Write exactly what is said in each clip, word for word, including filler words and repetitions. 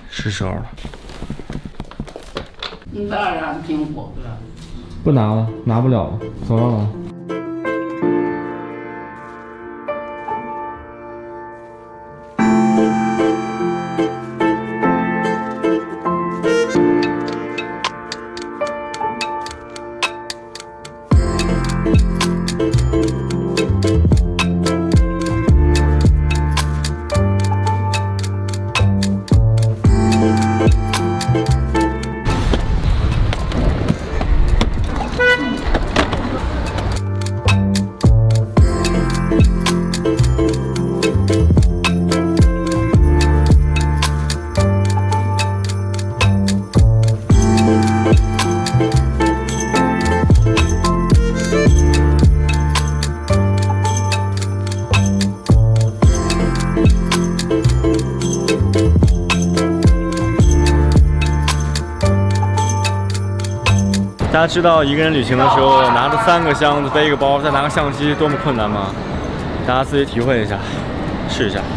是时候了。 你当然挺火的。 不拿了，拿不了了，走了了。 大家知道一个人旅行的时候，拿着三个箱子，背一个包，再拿个相机，多么困难吗？大家自己体会一下，试一下。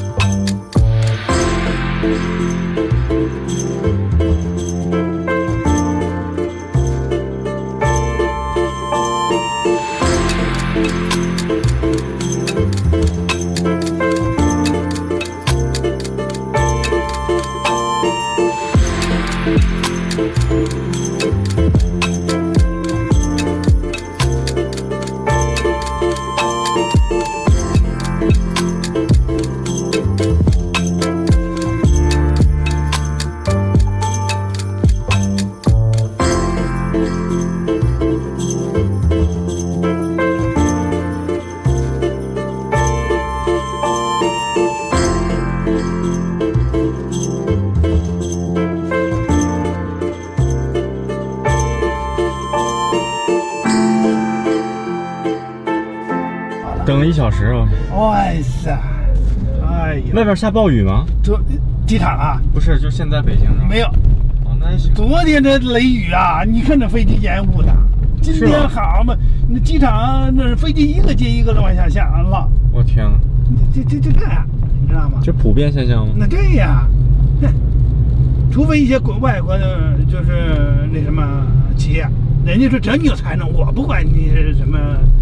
等了一小时啊！ 哎呀，哎呀， 外边下暴雨吗？ 昨机场啊？ 不是，就现在北京呢。 没有。 哦，那还行。 昨天这雷雨啊，你看这飞机延误的。今天好嘛，那机场那飞机一个接一个的往下下了。 我天呐， 这这这这样，你知道吗？ 这普遍现象吗？ 那对呀，除非一些国外国的，就是那什么企业，人家说真有才能，我不管你是什么。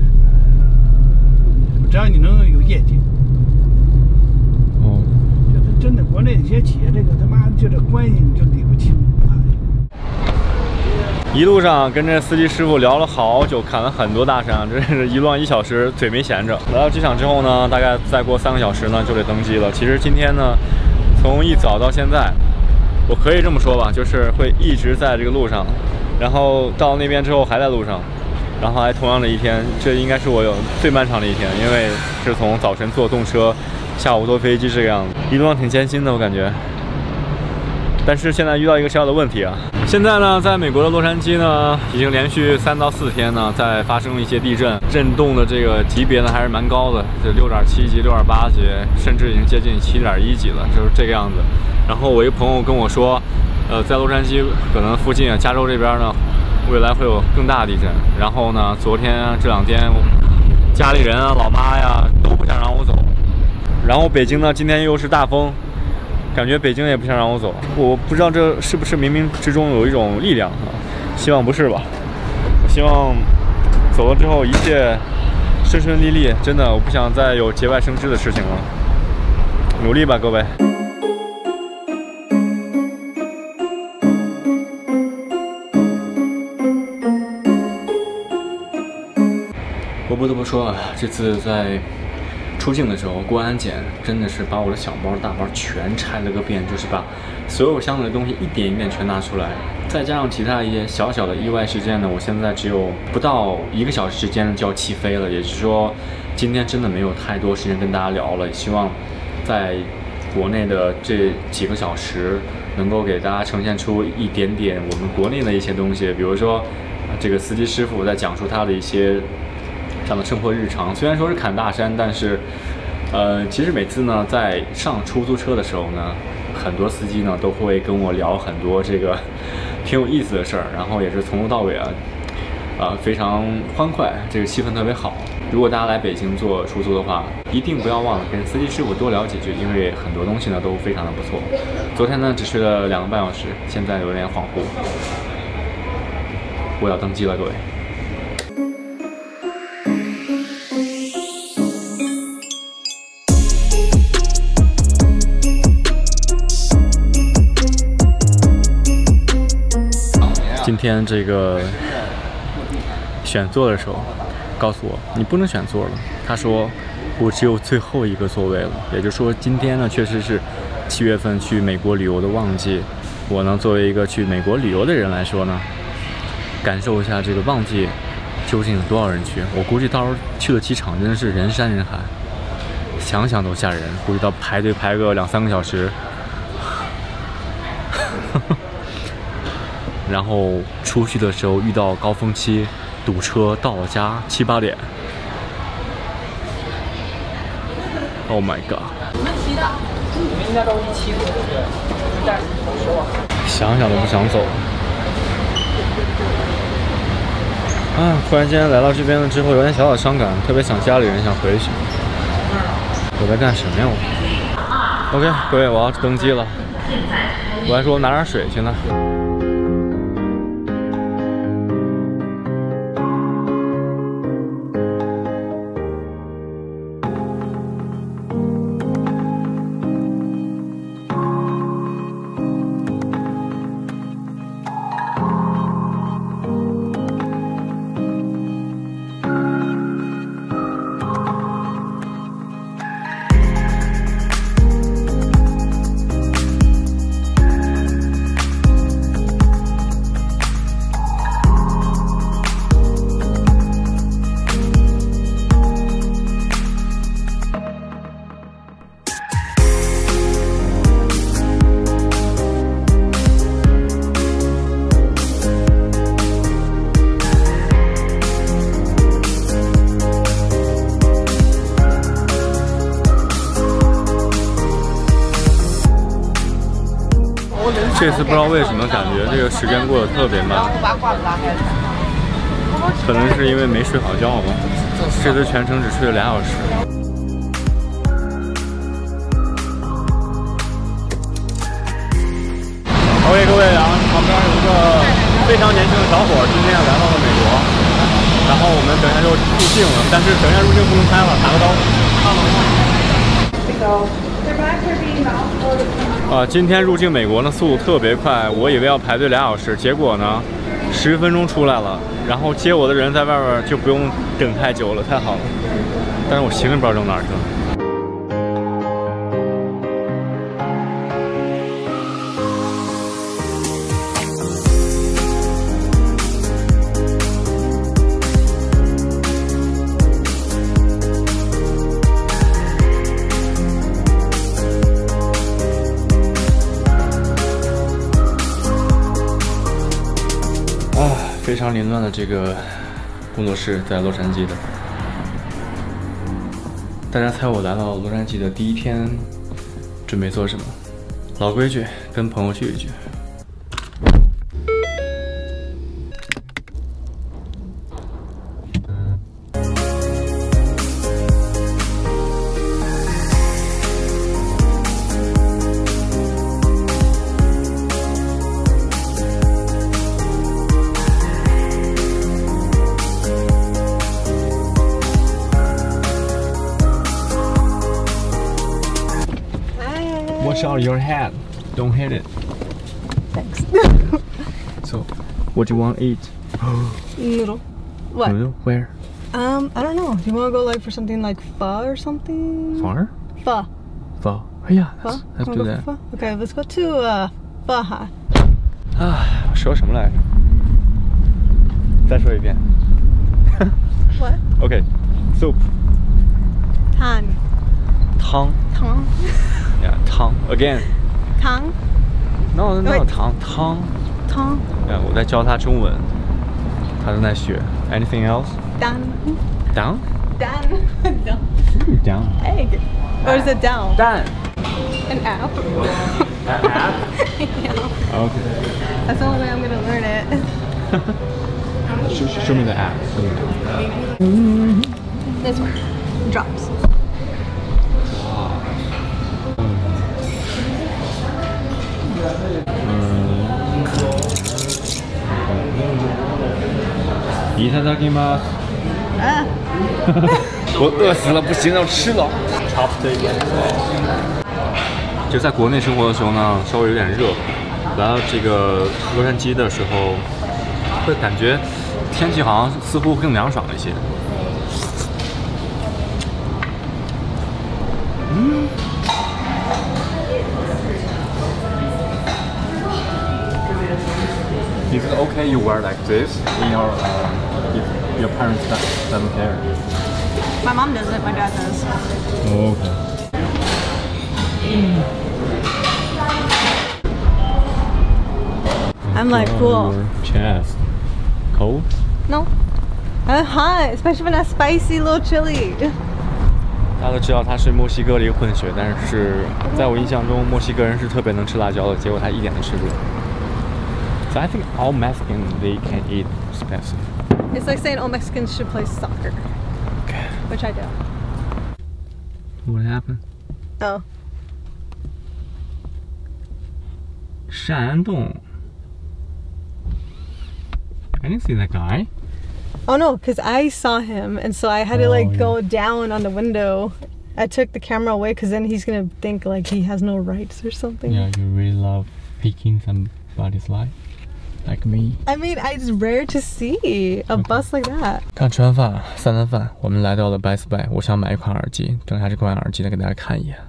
只要你能有业绩， 哦， 就是真的，国内有些企业这个他妈就这关系你就理不清。 一路上跟这司机师傅聊了好久，砍了很多大山，真是一乱一小时，嘴没闲着。来到机场之后呢，大概再过三个小时呢就得登机了。其实今天呢，从一早到现在，我可以这么说吧，就是会一直在这个路上，然后到那边之后还在路上。 然后还同样的一天，这应该是我有最漫长的一天，因为是从早晨坐动车，下午坐飞机这个样子，一路上挺艰辛的，我感觉。但是现在遇到一个小小的问题啊，现在呢，在美国的洛杉矶呢，已经连续三到四天呢，在发生了一些地震，震动的这个级别呢还是蛮高的，这六点七级、六点八级，甚至已经接近七点一级了，就是这个样子。然后我一个朋友跟我说，呃，在洛杉矶可能附近啊，加州这边呢。 未来会有更大的地震，然后呢，昨天这两天，家里人啊、老妈呀都不想让我走，然后北京呢，今天又是大风，感觉北京也不想让我走，我不知道这是不是冥冥之中有一种力量啊？希望不是吧？我希望走了之后一切顺顺利利，真的，我不想再有节外生枝的事情了，努力吧，各位。 我不得不说啊，这次在出境的时候过安检，真的是把我的小包、大包全拆了个遍，就是把所有箱子的东西一点一点全拿出来，再加上其他一些小小的意外事件呢，我现在只有不到一个小时时间就要起飞了，也就是说，今天真的没有太多时间跟大家聊了。也希望在国内的这几个小时，能够给大家呈现出一点点我们国内的一些东西，比如说这个司机师傅在讲述他的一些。 这样的生活日常，虽然说是砍大山，但是，呃，其实每次呢，在上出租车的时候呢，很多司机呢都会跟我聊很多这个挺有意思的事儿，然后也是从头到尾啊，啊、呃、非常欢快，这个气氛特别好。 如果大家来北京做出租的话，一定不要忘了跟司机师傅多聊几句，因为很多东西呢都非常的不错。昨天呢只睡了两个半小时，现在有点恍惚。我要登机了，各位。今天这个选座的时候，告诉我你不能选座了。他说我只有最后一个座位了，也就是说今天呢确实是七月份去美国旅游的旺季。我呢作为一个去美国旅游的人来说呢，感受一下这个旺季究竟有多少人去。我估计到时候去了机场真的是人山人海，想想都吓人。估计到排队排个两三个小时。然后出去的时候遇到高峰期，堵车，到我家七八点。Oh my god！ 你们提的，你们应该都是一起的，对不对？但是我说， 想想都不想走。啊，突然间来到这边了之后，有点小小伤感，特别想家里人，想回去。我在干什么呀我 ？OK， 各位，我要登机了。我还说拿点水去呢。这次不知道为什么感觉这个时间过得特别慢，可能是因为没睡好觉吧。这次全程只睡了俩小时。OK， 各位啊，旁边有一个非常年轻的小伙，今天来到了美国，然后我们等一下就入境了，但是等一下入境不能拍了，打个招呼。啊，今天入境美国呢，速度特别快，我以为要排队俩小时，结果呢，十分钟出来了。然后接我的人在外边就不用等太久了，太好了。但是我行李不知道扔哪儿去了。非常凌乱的这个工作室在洛杉矶的，大家猜我来到洛杉矶的第一天准备做什么？老规矩，跟朋友聚一聚。Watch out your head, don't hit it. Thanks. So, what do you want to eat? Noodle. What? Noodle? Where? Um, I don't know. Do you want to go like for something like pho or something? Pho? Pho. Pho. Oh yeah, Pho? let's, let's Wanna do go that. for pho? Okay, let's go to uh, Baja. 啊，说什么来着？再说一遍。 What? Okay, soup. Tang. 汤。 汤。 Yeah, 汤 again. 汤。 No, no, 喂汤汤。 汤。 Yeah, 我在教他中文，他正在学。Anything else? Down. Down? Down. Down. Down. Egg. Or is it down? 蛋。 An app. An app? Yeah. Okay. That's the only way I'm gonna learn it. Show, show me the app. Show me the app. This one. Drops. いただきます。 Ah. 我饿死了，不行，要吃了。就在国内生活的时候呢，稍微有点热，来到这个洛杉矶的时候，会感觉天气好像似乎更凉爽一些。嗯。Is it okay you wear like this in your uh, if your parents don't care? My mom does it, my dad does. Oh, okay. I'm like, cool. Your chest. Cold? No. I'm hot, especially when that's spicy little chili. 大家都知道他是墨西哥的一个混血，但是在我印象中，墨西哥人是特别能吃辣椒的，结果他一点都吃不了。So I think all Mexican they can eat spicy. It's like saying all Mexicans should play soccer. Okay. Which I do. What happened? Oh. 山洞。I didn't see that guy. Oh no, because I saw him, and so I had to like Oh, yeah. go down on the window. I took the camera away because then he's gonna think like he has no rights or something. Yeah, you really love peeking somebody's life, like me. I mean, it's rare to see a bus like that. 刚吃完饭，三餐饭，我们来到了 Best Buy。我想买一款耳机，等一下这款耳机再给大家看一眼。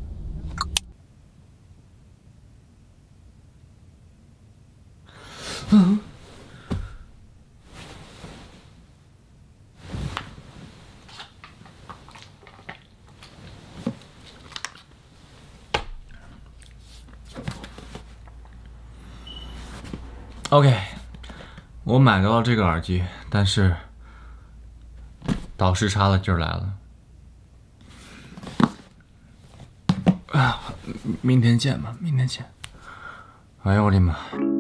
嗯。OK， 我买到了这个耳机，但是导时差的劲儿来了。啊，明天见吧，明天见。哎呦我的妈！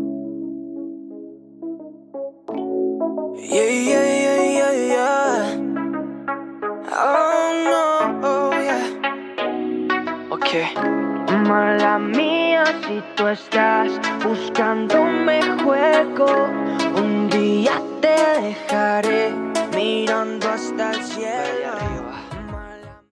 Yeah, yeah, yeah, yeah, yeah. Oh no, oh yeah. Okay. Mala mía si tú estás buscándome juego. Un día te dejaré mirando hasta el cielo.